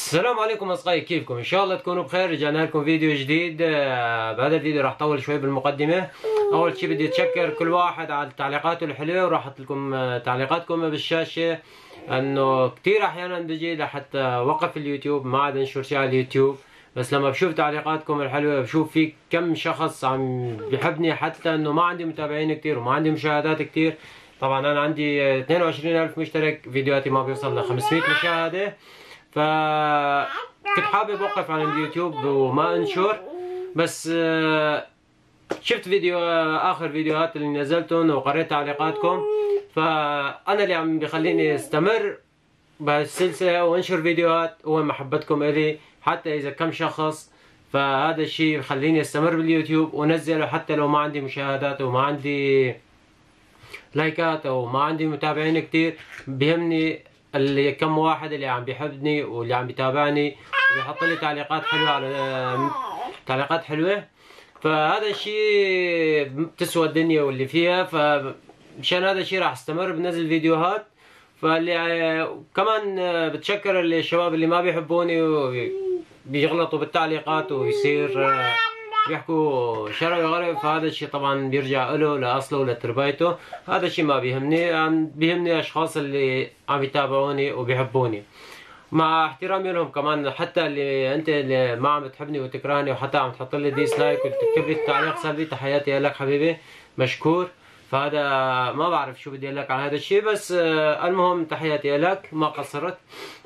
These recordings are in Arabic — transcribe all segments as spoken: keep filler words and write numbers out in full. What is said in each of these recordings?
السلام عليكم اصدقائي، كيفكم؟ ان شاء الله تكونوا بخير. رجعنا لكم فيديو جديد. آه، بهذا الفيديو راح اطول شوي بالمقدمه. اول شيء بدي اتشكر كل واحد على تعليقاته الحلوه، وراح احط لكم آه، تعليقاتكم بالشاشه. انه كثير احيانا بيجي لحتى وقف اليوتيوب، ما عاد انشر شيء على اليوتيوب، بس لما بشوف تعليقاتكم الحلوه بشوف في كم شخص عم بيحبني، حتى انه ما عندي متابعين كثير وما عندي مشاهدات كثير. طبعا انا عندي آه، اثنين وعشرين ألف مشترك، فيديوهاتي ما بيوصل ل خمسمئة مشاهده. ف كنت حابب اوقف عن اليوتيوب وما انشر، بس آه، شفت فيديو آه، اخر فيديوهات اللي نزلتهم وقريت تعليقاتكم، فانا اللي عم بخليني استمر بهالسلسله وانشر فيديوهات هو محبتكم الي، حتى اذا كم شخص. فهذا الشيء بخليني استمر باليوتيوب وانزله حتى لو ما عندي مشاهدات وما عندي لايكات او ما عندي متابعين كتير. بيهمني اللي كم واحد اللي عم بيحبني واللي عم بيتابعني وبيحط لي تعليقات حلوه على تعليقات حلوه. فهذا الشيء بتسوى الدنيا واللي فيها، فمشان هذا الشيء راح استمر بنزل فيديوهات. فاللي كمان بتشكر الشباب اللي ما بيحبوني وبيغلطوا بالتعليقات ويصير بيحكوا شرعي وغرب، فهذا الشيء طبعا بيرجع له لاصله ولتربايته. هذا الشيء ما بيهمني، بيهمني اشخاص اللي عم يتابعوني وبيحبوني، مع احترامي لهم كمان. حتى اللي انت اللي ما عم تحبني وتكرهني وحتى عم تحط لي ديسلايك وتكتب لي تعليق سلبي، تحياتي لك حبيبي، مشكور. فهذا ما بعرف شو بدي اقول لك على هذا الشيء، بس آه المهم تحياتي لك، ما قصرت.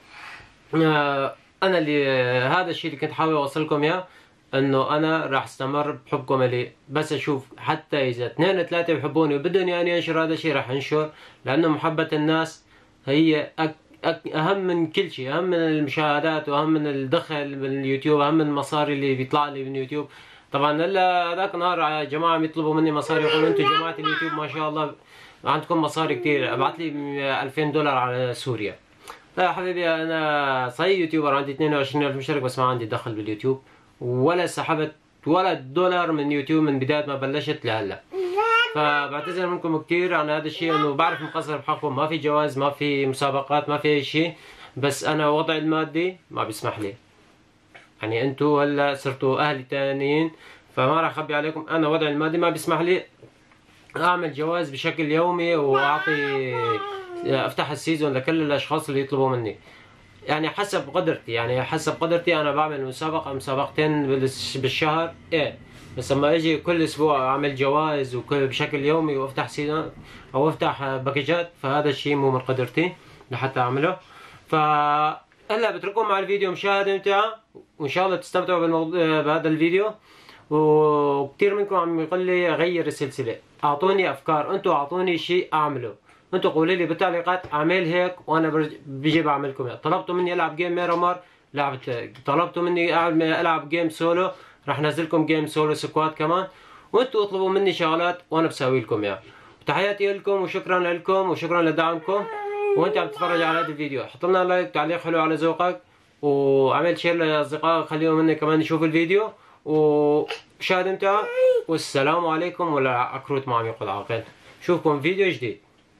آه انا اللي آه هذا الشيء اللي كنت حابب اوصل لكم اياه، انه انا راح استمر بحبكم الي. بس اشوف حتى اذا اثنين ثلاثة بحبوني وبدهم اني انشر هذا الشيء راح انشر، لانه محبة الناس هي أك أك اهم من كل شيء، اهم من المشاهدات واهم من الدخل من اليوتيوب، اهم من المصاري اللي بيطلع لي من اليوتيوب. طبعا هلا ذاك نهار جماعة يطلبوا مني مصاري، يقولوا انتم جماعة اليوتيوب ما شاء الله عندكم مصاري كثير، ابعث لي ألفين دولار على سوريا. لا يا حبيبي، انا صحيح يوتيوبر، عندي اثنين وعشرين ألف مشترك، بس ما عندي دخل باليوتيوب، ولا سحبت ولا دولار من يوتيوب من بداية ما بلشت لهلا. فبعتذر منكم كثير عن هذا الشيء، انه بعرف مقصر بحقكم، ما في جواز، ما في مسابقات، ما في اي شيء، بس انا وضعي المادي ما بيسمح لي. يعني انتوا هلا صرتوا اهلي تانيين، فما راح اخبي عليكم، انا وضعي المادي ما بيسمح لي اعمل جواز بشكل يومي واعطي افتح السيزون لكل الاشخاص اللي يطلبوا مني. يعني حسب قدرتي، يعني حسب قدرتي انا بعمل مسابقة مسابقتين بالشهر، ايه، بس لما اجي كل اسبوع اعمل جوائز وكل بشكل يومي وافتح سيزون او افتح باكجات، فهذا الشيء مو من قدرتي لحتى اعمله. ف هلا بترككم مع الفيديو مشاهدة ممتعة، وان شاء الله تستمتعوا بالموضوع بهذا الفيديو. وكثير منكم عم يقول لي غير السلسلة، اعطوني افكار، انتم اعطوني شيء اعمله، انتوا قولوا لي بالتعليقات اعمل هيك وانا بجي بعملكم اياه. طلبتوا مني العب جيم ميرامار، لعبت. طلبتوا مني العب جيم سولو، راح نزلكم جيم سولو سكواد كمان. وانتوا اطلبوا مني شغلات وانا بسوي لكم اياها. تحياتي لكم وشكرا لكم وشكرا لدعمكم. وانت عم تتفرج على هذا الفيديو حط لنا لايك، تعليق حلو على ذوقك، وعمل شير لاصدقائك خليهم مني كمان يشوفوا الفيديو. وشاهد ممتعة، والسلام عليكم. ولا عكروت ما عم يقول عاقل. شوفكم فيديو جديد.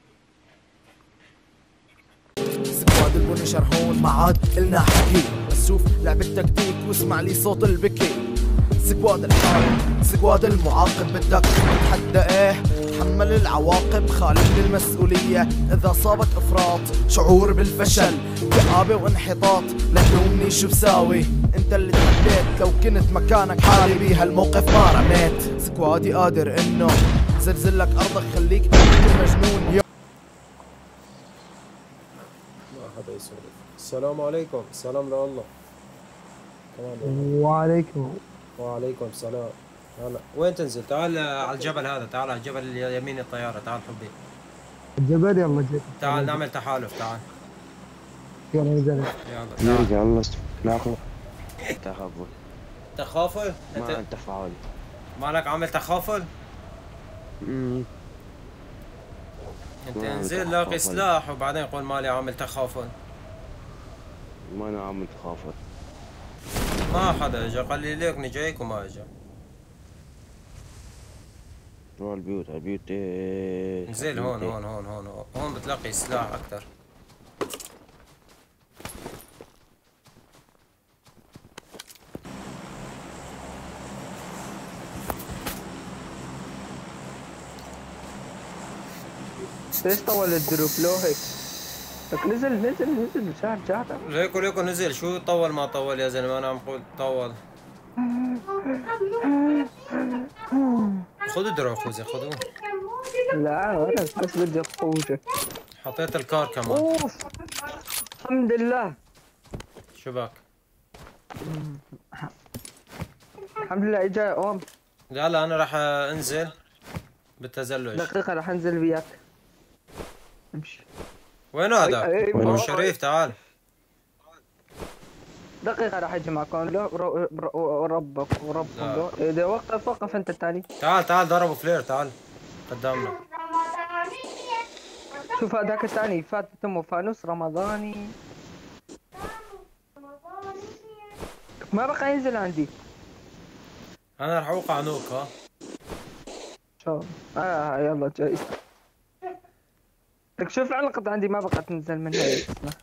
سكواد البني شرحون ما عاد إلنا حكي، بس شوف لعبة تكتيك واسمع لي صوت البكي. سكواد الحارب، سكواد المعاقب، بدك تتحدى ايه تحمل العواقب، خالف للمسؤولية إذا صابك إفراط، شعور بالفشل، كآبة وانحطاط، لا تلومني شو بساوي، انت اللي تحديت، لو كنت مكانك حالي بهالموقف ما رميت. سكوادي قادر انه زلزلك أرضك، خليك مجنون. هذا يسولف. السلام عليكم. السلام لله. كمان وعليكم وعليكم السلام. هلا وين تنزل؟ تعال على الجبل هذا، تعال على الجبل يمين الطيارة، تعال حبي. الجبل يلا جيت. تعال نعمل تحالف، تعال. يلا نزل. يلا نرجع الله ناخذ تخافل. تخافل؟ ما انت تفاعل. مالك عامل تخافل؟ امم انت انزل لاقي سلاح وبعدين قول مالي عامل تخافل. ما انا عامل تخافل. ما حدا اجا، قال لي ليك نجيك وما اجا. روح البيوت، على البيوت. ايه انزل هون هون هون هون هون هون بتلاقي سلاح اكثر. ليش طول الدروب لو هيك؟ لك نزل نزل نزل شاهد شاهد. ليكو ليكو نزل. شو طول ما طول يا زلمه؟ انا عم قول طول. خذوا دروب خوزي خذوه. لا ولا بس بدي اخوجك. حطيت الكار كمان. اوف الحمد لله. شو بك؟ الحمد لله اجا اوم. لا لا انا راح انزل بالتزلج. دقيقة راح انزل وياك. امشي. وين هذا؟ أي- أي- ابو أي- شريف تعال. دقيقة راح اجي معكم. لا ر- ر- وربك وربك لا. اذا وقف وقف انت الثاني. تعال تعال ضربوا فلير تعال قدامنا. شوف هذاك الثاني فات تمه فانوس رمضاني. ما بقى ينزل عندي. انا راح اوقع نوك ها. شو اه يلا جاي. لك شوف علقت عندي ما بقى تنزل منها. اسمع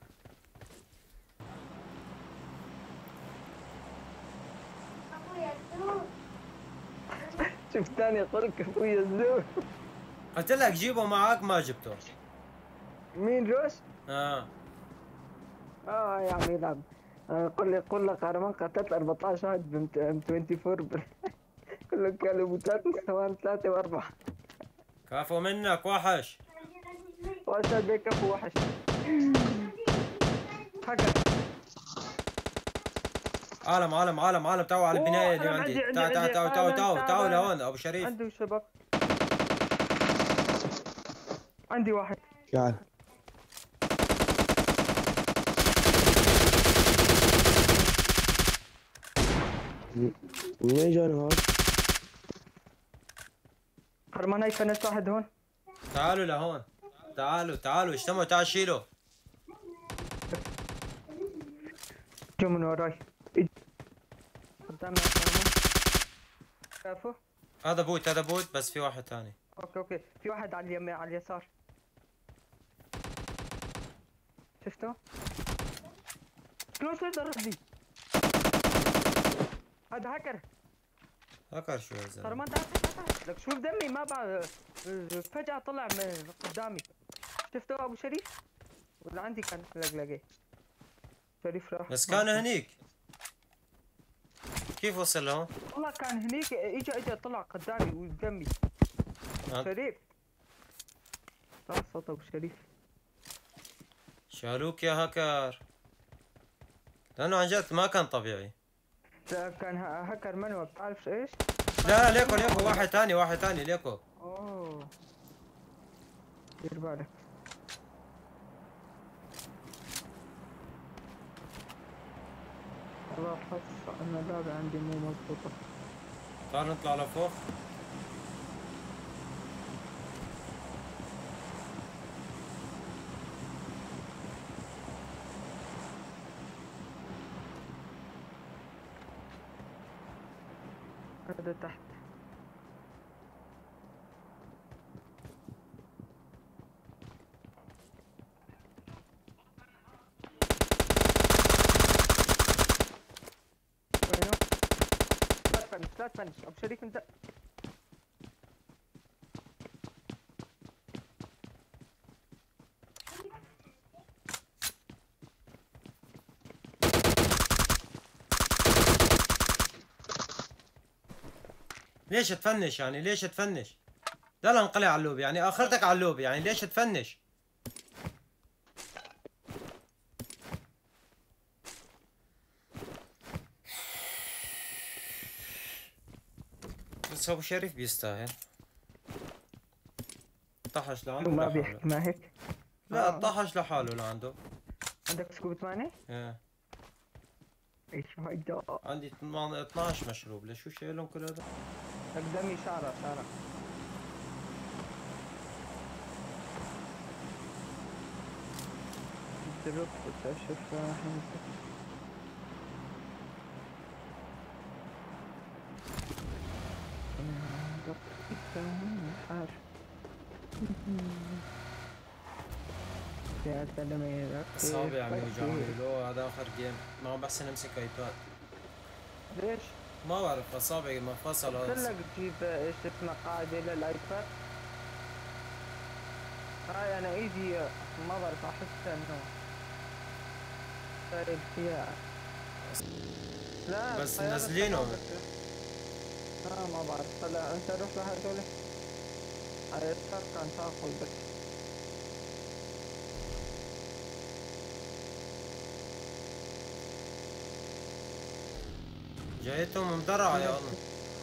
شوف ثاني قرك ابويا الزور. قلت لك جيبه معك ما جبته. مين روش؟ اه اه يا عم يلعب. آه، قل لي قل لك هرمان قتلت أربعطعش واحد ب أربعة وعشرين كلهم كانوا بوتات مستوى ثلاثة وأربعة. كفو منك وحش. وأشهد بكفو وحش. حكى عالم عالم عالم عالم تعالوا على البناية اللي أوه، عندي. عندي- تعال عندي- تعال تعال عندي- تعال تعال تعال- تعال تعال. لهون ابو شريف. عندي شباب. عندي واحد. تعال. وين جانا هون؟ هرمان هاي فنش واحد هون. تعالوا لهون. تعالوا تعالوا اجتمعوا تعال شيلوا. جو من وراي. اج- قدامنا هرمان. شافوا؟ هذا بوت هذا بوت بس في واحد ثاني. اوكي اوكي في واحد على اليمين على اليسار. شفته؟ شلون شو ضربني؟ هذا هاكر. هكر شو يا زلمه. ترى ما تعال تعال. لك شوف دمي ما بعرف فجأة طلع من قدامي. شفته ابو شريف؟ ولا عندي كان لقلقي. شريف راح. بس كان هنيك. كيف وصل لهون؟ والله كان هنيك اجى اجى طلع قدامي ودمي. آه. شريف. طلع صوت ابو شريف. شالوك يا هكر. لانه عن جد ما كان طبيعي. لا كان ه- هاكر منو بتعرف ايش؟ لا ليكو ليكو واحد ثاني واحد ثاني ليكو. اوه دير بالك. والله حس انا اللعبة عندي مو مضبوطة. تعال نطلع لفوق. هذا تحت. وينه؟ لا تفنش لا تفنش ابو شريف انت. ليش تفنش يعني ليش تفنش؟ يلا انقلع على اللوب يعني اخرتك على اللوب يعني ليش تفنش؟ بس ابو شريف بيستاهل. طحش لعنده ما لحاله. بيحكي ما هيك. لا طحش لحاله لعنده. عندك سكوب ثمانية؟ ايه ايش هيدا؟ عندي اثنعش مشروب. ليش شو شايلهم كل هذا؟ لك دمي شعرة شعرة. الدروب وتشوف الحين. يا سلام. اصابعي عم يوجعوني. لو هذا اخر جيم ما عم بحسن امسك ايباد. ليش؟ ما بعرف اصابعي منفصلة. قلت لك تجيب ايش اسمه قاعدة للايباد. هاي انا ايدي ما بعرف احس انه طيب فيها لا بس الطيارة منزلينه. تمام بس اه ما بعرف. هلا انت روح لهدول على اليسار كان تاكل بس. جايتهم مدرعة يا الله.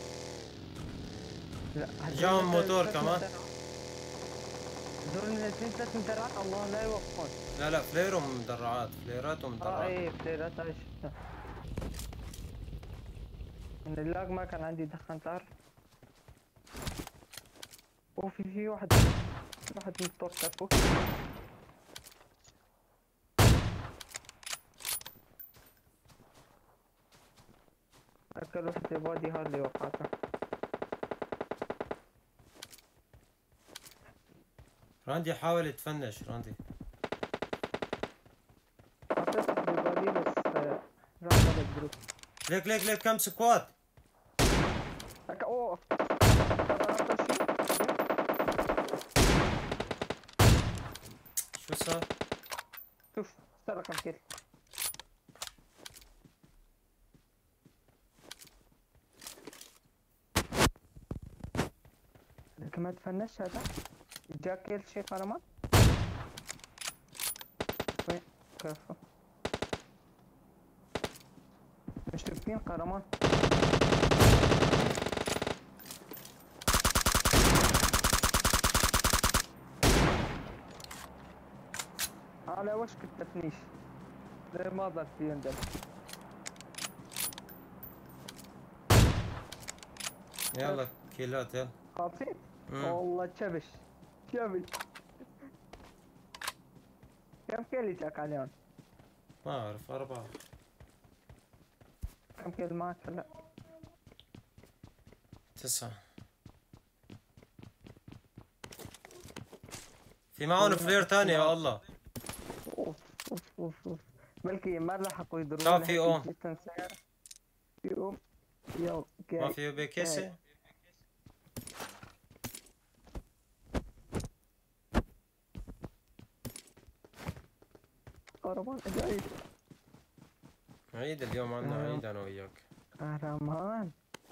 لا هدول جاهم مثل موتور ثلاث كمان. مدرعات. هدول منزلين ثلاث مدرعات الله لا يوقفون. لا لا فلير ومدرعات، فليرات اه ومدرعات. ايه فليرات هاي شفتها. من اللاج ما كان عندي دخان تعرف. وفي في واحد واحد متوقع فوق. أكل واحد يبادي هذا اللي وقعته. راندي حاول يتفنش راندي. حطيت واحد يبادي بس آه، راح على الجروب. ليك ليك ليك كم سكواد. أك أوه شو صار؟ شوف سرق الكل. لكن ما تفنش هذا. جاك كيل شي قرمان. وين كفو مشتبكين قرمان. على وشك التفنيش زي ما ضل في يندل. يلا كيلات يلا. خالصين مم. والله تشبش تشبش. كم كيل جاك عليهم؟ ما اعرف اربعة. كم كيل معك هلا؟ تسعة. في معهم فلير تاني يا الله. اوف اوف اوف اوف بلكي ما لحقوا يضربوا. طب في أوم. في اوم يلا ما فيه بكيسة. قربان اجايب. عيد اليوم عندنا آه. عيد انا وياك. قهرمان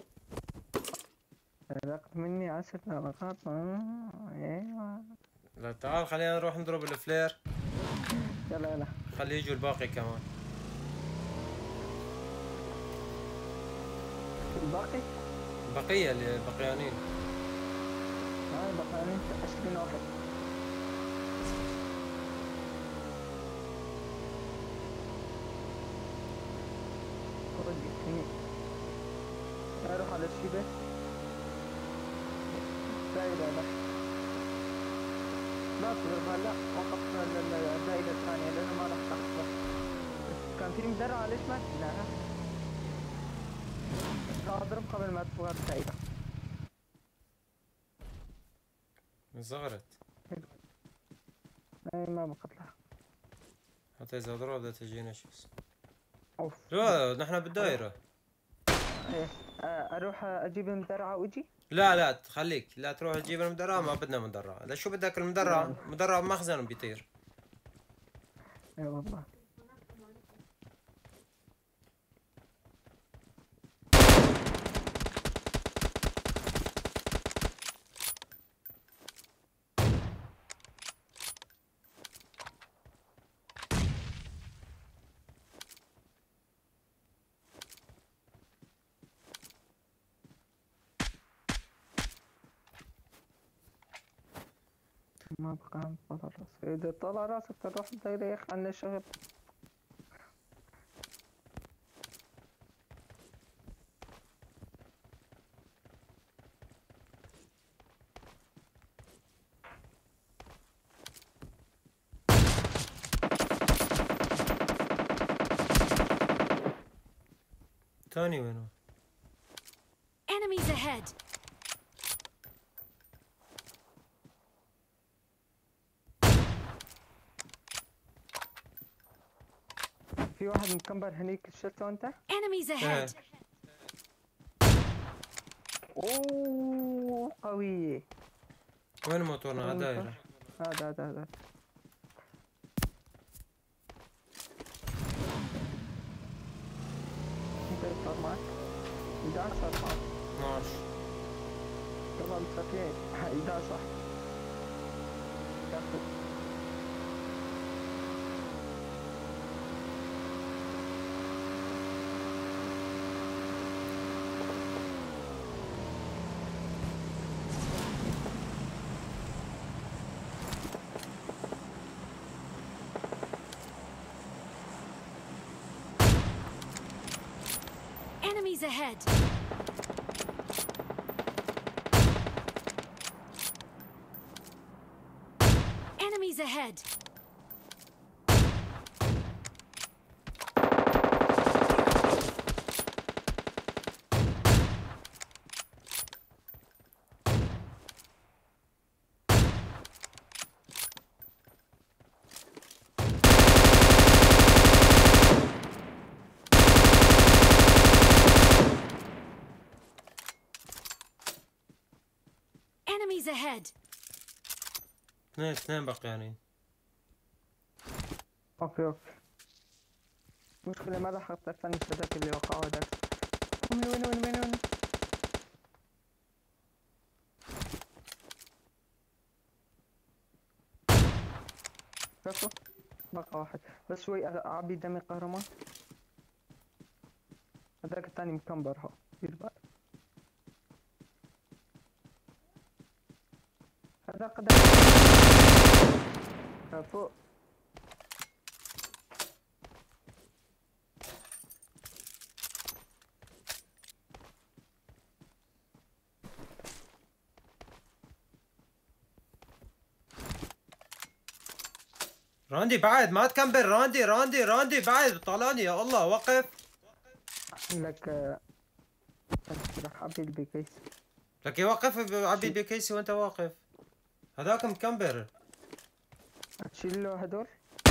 سرقت مني عشر نقاط. ايوه لا تعال خلينا نروح نضرب الفلير. يلا يلا خلي يجوا الباقي كمان. الباقي البقية اللي بقيانين. هاي بقانين عشرين واحد. ودي فيني اروح على الشيبة. دايرة لا لا تضرب هلا وقفنا الدائرة الثانية لأنه ما راح تخسر. كان في مدرع ليش ما لا راح اضرب قبل ما تفوت الدائرة. انصغرت. اي ما بقتلها. حتى اذا ضرب بدها تجينا شو اسمه. اوف لا نحن بالدائرة. ايه آه، اروح اجيب المدرعة واجي. لا لا خليك لا تروح تجيب المدرعة. ما بدنا مدرعة. لا شو بدك المدرعة؟ مدرعة بمخزن بيطير. اي والله ما بقى عم طلع راسك. اذا طلع راسك تروح الدايرة يا اخي عنا شغل. تاني وينه؟ Enemies ahead! في واحد مكمبر هنيك شفته انت؟ Enemies ahead! اوه قوية. وين موتورنا على الدائرة؟ هذا هذا هذا انت ايش صار معك؟ احد عشر صار معك. اثناشر. طبعا مسكين احد عشر صح. كفو. Enemies ahead. Enemies ahead. Enemies ahead. اثنين اثنين بقيانين. اوكي اوكي. مشكلة ما لحقت استنى هذاك اللي وقعوا هذاك. وين وين وين وين وين. شوفوا بقى واحد بس شوي اعبي دمي قهرمان. هذاك الثاني مكمبر هو دير بالك. هذا قدر فوق. راندي بعد ما تكمبر. راندي راندي راندي بعد طلعني يا الله. وقف لك راح ابي البيكيس. لك يوقف عبي بكيسي وانت واقف. هذاك مكمبر. اشيل له هدول.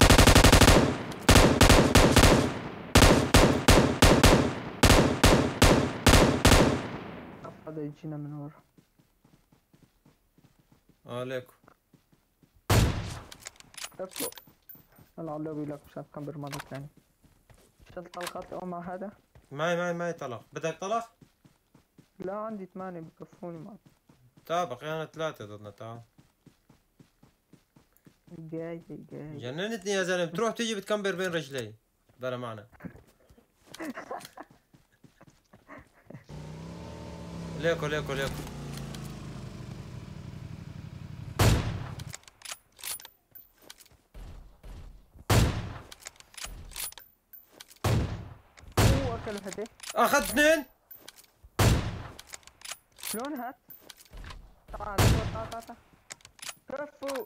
هذا يجينا من ورا. عليكم. شوفوا انا على لك مشان تكمبر مرة ثانية. شد طلقات او مع هذا؟ معي معي معي طلق. بدك طلق؟ لا عندي ثمانية بكفوني معك. تعال بقينا ثلاثة ضدنا. تعال. جاي جاي. جننتني يا زلمة. تروح تيجي بتكمبر بين رجلي بلا معنى. ليكو ليكو ليكو. اوه اكل هدي. اخذ اثنين. شلون هات؟ تعال تعال تعال تعال. كفو.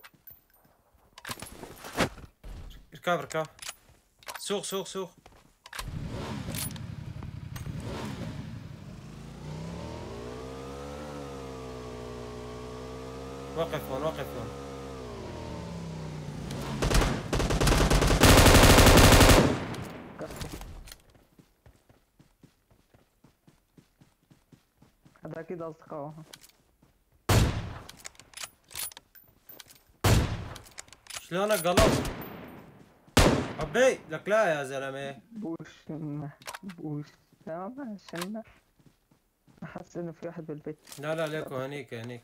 اركب اركب. سوق سوق سوق. وقف هون وقف هون. كفو. هذا اكيد اصدقائه. شلونك قلب؟ عبي لك لا يا زلمه. بوش بوش لا ما شلنا. احس انه في واحد بالبيت. لا لا ليكو هنيك هنيك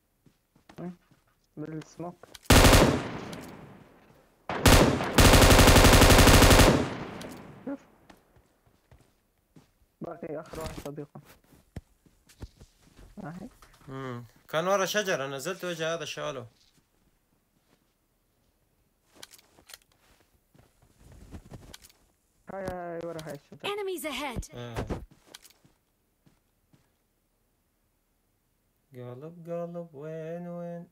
بالسموك. شوف باقي اخر واحد صديقه. هاي امم كان ورا شجره. نزلت وجه هذا شاله. هاي هاي ورا هاي الشجرة. Enemies ahead. آه. قلب قلب وين وين.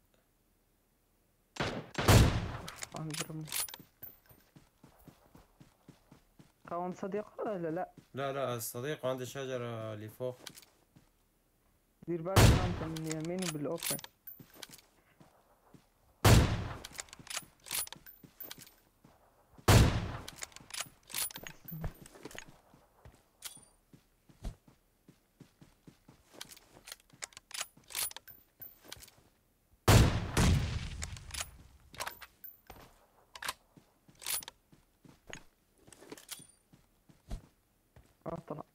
عم يضربني. قاوم صديقه ولا لا؟ لا لا الصديق عند الشجره اللي فوق. دير بالك انت من يمين بالاوبن. اه طلع.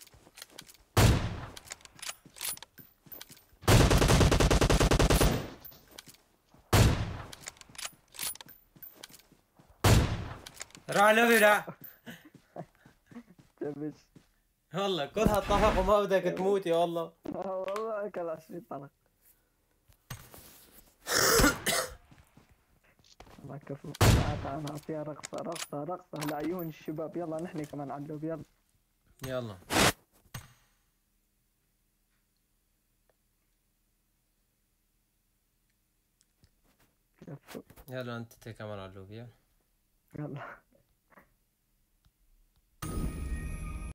راح لوبي راح. تبش. والله كلها اتفقوا ما بدك تموت يا والله. اه والله اكل عشرين طلق. الله كفو. تعال تعال نعطيها رقصة رقصة رقصة لعيون الشباب. يلا نحن كمان على اللوب. يلا. يلا كفو. يلا انت كمان على اللوب يلا. يلا.